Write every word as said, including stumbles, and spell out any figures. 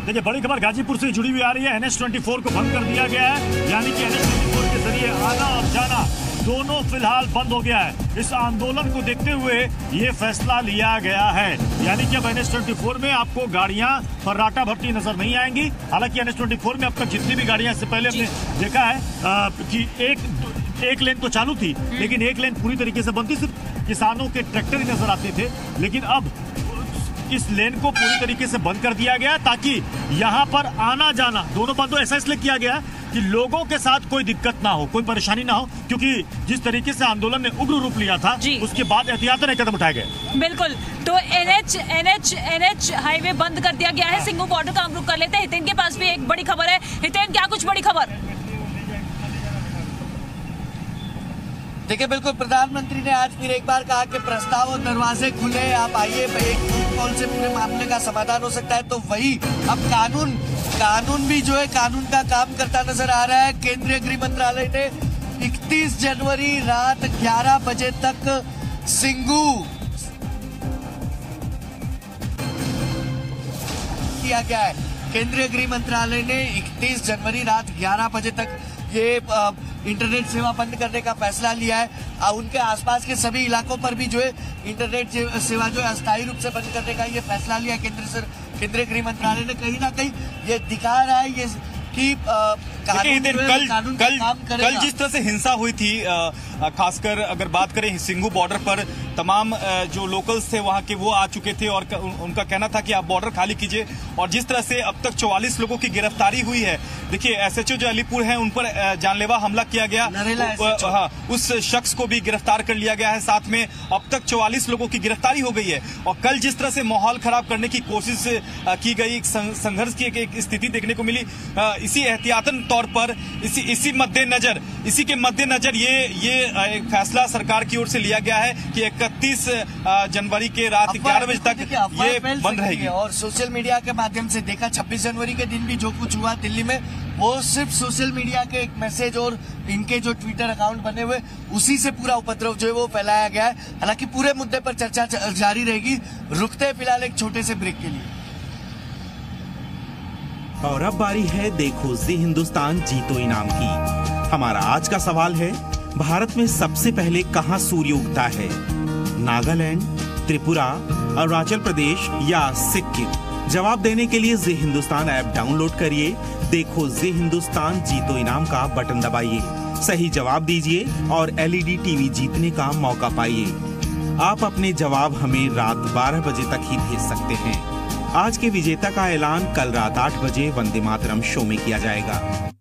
देखिए, बड़ी खबर गाजीपुर से जुड़ी हुई आ रही है। एन एच चौबीस को बंद कर दिया गया है, यानी कि एन एच चौबीस के जरिए आना और जाना दोनों फिलहाल बंद हो गया है। इस आंदोलन को देखते हुए ये फैसला लिया गया है, यानी कि अब एन एच चौबीस में आपको गाड़ियां फर्राटा भरती नजर नहीं आएंगी। हालांकि एन एच चौबीस में अब तक जितनी भी गाड़ियां इससे पहले हमने देखा है आ, कि एक एक लेन तो चालू थी, लेकिन एक लेन पूरी तरीके से बंद थी, सिर्फ किसानों के ट्रैक्टर ही नजर आते थे। लेकिन अब इस लेन को पूरी तरीके से बंद कर दिया गया ताकि यहाँ पर आना जाना दोनों बंद हो। ऐसा इसलिए किया गया कि लोगों के साथ कोई दिक्कत ना हो, कोई परेशानी ना हो, क्योंकि जिस तरीके से आंदोलन ने उग्र रूप लिया था उसके बाद एहतियातन कदम उठाए गए। बिल्कुल, तो एनएच एनएच एनएच हाईवे बंद कर दिया गया है। सिंघू बॉर्डर का हम रुख कर लेते हैं। हितेन के पास भी एक बड़ी खबर है। हितेन, क्या कुछ बड़ी खबर? देखिए, बिल्कुल प्रधानमंत्री ने आज फिर एक बार कहा कि प्रस्ताव और दरवाजे खुले, आप आइए, एक फोन कॉल से पूरे मामले का समाधान हो सकता है। तो वही अब कानून कानून भी जो है कानून का काम करता नजर आ रहा है। केंद्रीय गृह मंत्रालय ने इकतीस जनवरी रात ग्यारह बजे तक सिंघू किया गया है। केंद्रीय गृह मंत्रालय ने इकतीस जनवरी रात ग्यारह बजे तक ये इंटरनेट सेवा बंद करने का फैसला लिया है। उनके आसपास के सभी इलाकों पर भी जो है इंटरनेट सेवा जो है अस्थायी रूप से बंद करने का ये फैसला लिया केंद्र केंद्रीय गृह मंत्रालय ने। कहीं ना कहीं ये दिखा रहा है ये कि कानून कल कानून कल काम कल जिस तरह से हिंसा हुई थी, खासकर अगर बात करें सिंघू बॉर्डर पर, तमाम जो लोकल्स थे वहां के वो आ चुके थे और उनका कहना था कि आप बॉर्डर खाली कीजिए। और जिस तरह से अब तक चौवालीस लोगों की गिरफ्तारी हुई है, देखिए एसएचओ जो अलीपुर है उन पर जानलेवा हमला किया गया, हाँ, उस शख्स को भी गिरफ्तार कर लिया गया है। साथ में अब तक चौवालीस लोगों की गिरफ्तारी हो गई है। और कल जिस तरह से माहौल खराब करने की कोशिश की गई, संघर्ष की एक स्थिति देखने को मिली, इसी एहतियातन तौर पर इसी इसी मद्देनजर इसी के मद्देनजर ये ये एक फैसला सरकार की ओर से लिया गया है कि इकतीस जनवरी के रात ग्यारह बजे तक ये बंद रहेगी। और सोशल मीडिया के माध्यम से देखा, छब्बीस जनवरी के दिन भी जो कुछ हुआ दिल्ली में, वो सिर्फ सोशल मीडिया के एक मैसेज और इनके जो ट्विटर अकाउंट बने हुए उसी से पूरा उपद्रव जो है वो फैलाया गया है। हालांकि पूरे मुद्दे पर चर्चा जारी रहेगी। रुकते फिलहाल एक छोटे से ब्रेक के लिए। और अब बारी है देखो जी हिंदुस्तान जीतो इनाम की। हमारा आज का सवाल है, भारत में सबसे पहले कहां सूर्य उगता है? नागालैंड, त्रिपुरा, अरुणाचल प्रदेश या सिक्किम? जवाब देने के लिए जी हिंदुस्तान ऐप डाउनलोड करिए, देखो जी हिंदुस्तान जीतो इनाम का बटन दबाइए, सही जवाब दीजिए और एलईडी टीवी जीतने का मौका पाइए। आप अपने जवाब हमें रात बारह बजे तक ही भेज सकते हैं। आज के विजेता का ऐलान कल रात आठ बजे वंदे मातरम शो में किया जाएगा।